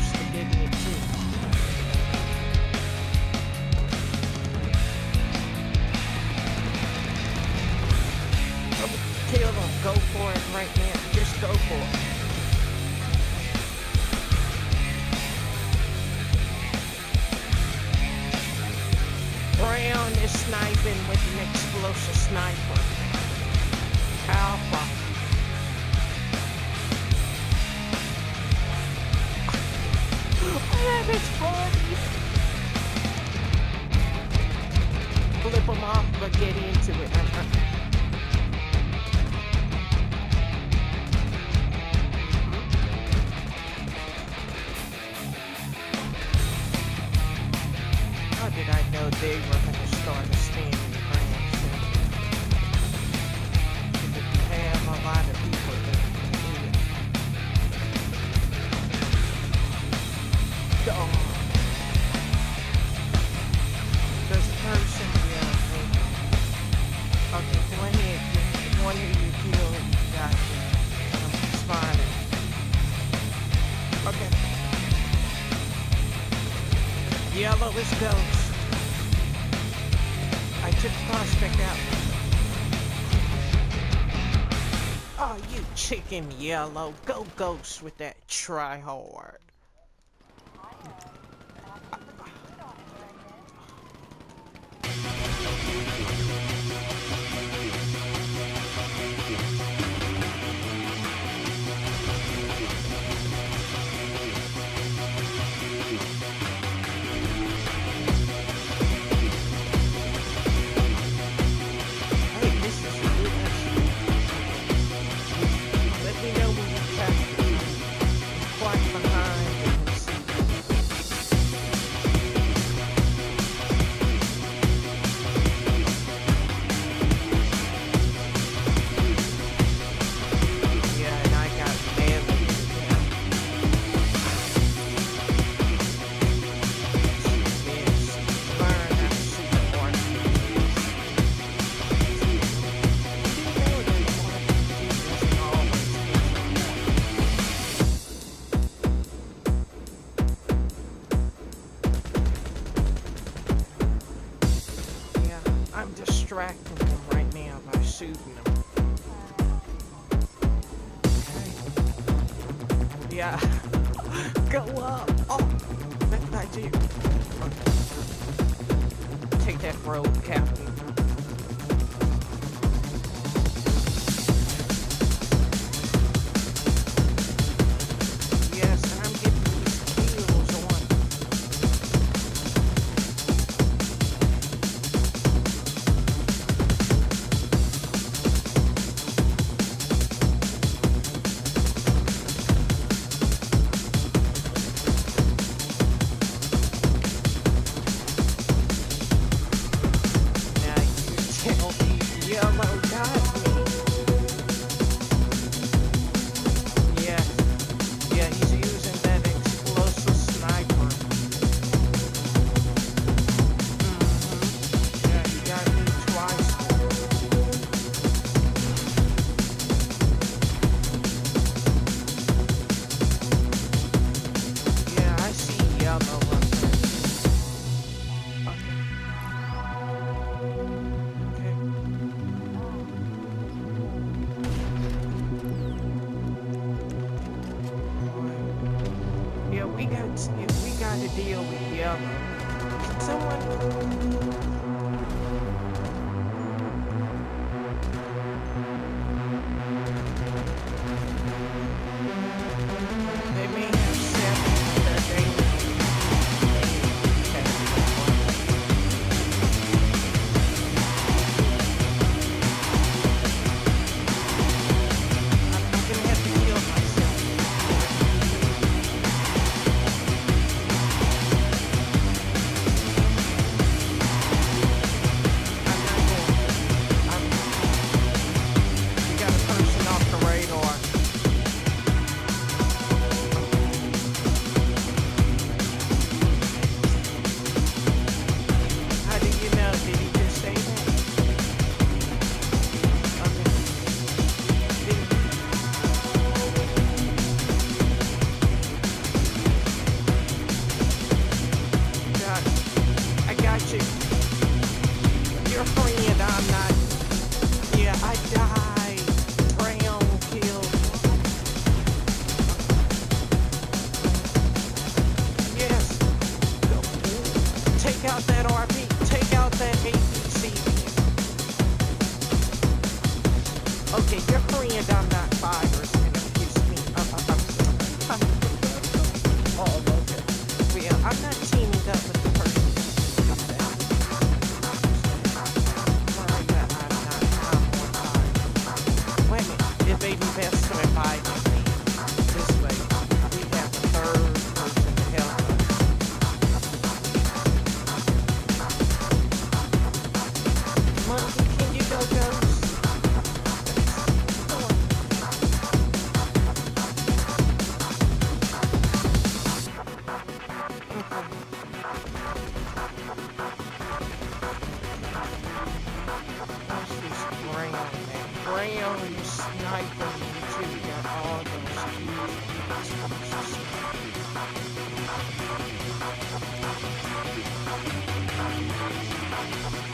close to getting it too. Kill them. Go for it right now. Just go for it. Brown is sniping with an explosive sniper. Alpha. That is funny. Flip them off, but get into it. How did I know they were going to start a standing ground? If you have a lot of people that do it. Oh. There's a person here. Okay, go ahead. One of you kill it. Got it. I'm spotted. Okay. Yellow is ghost. I took prospect out. Oh, you chicken yellow. Go ghost with that try hard. I'm distracting them right now by shooting them. Yeah. Go up. Oh, that's what I do. Take that road, Captain. Yes, and I'm getting these kills on. Yellow got me. Yeah, yeah, he's using that explosive sniper. Yeah, he got me twice. Yeah, I see yellow up there. We got to deal with yellow. Someone. They may have seven that they I'm gonna have to kill myself. and I'm not virus, and it gives me, Oh, okay. well, I'm not teaming up with the person. Maria, I'm not, I'm on fire. Wait a minute, it may be best to invite me this way. We have a third person to help us. Monkey, can you go, Ghost? What's this brown man? Brown is sniping you too. You got all those keys.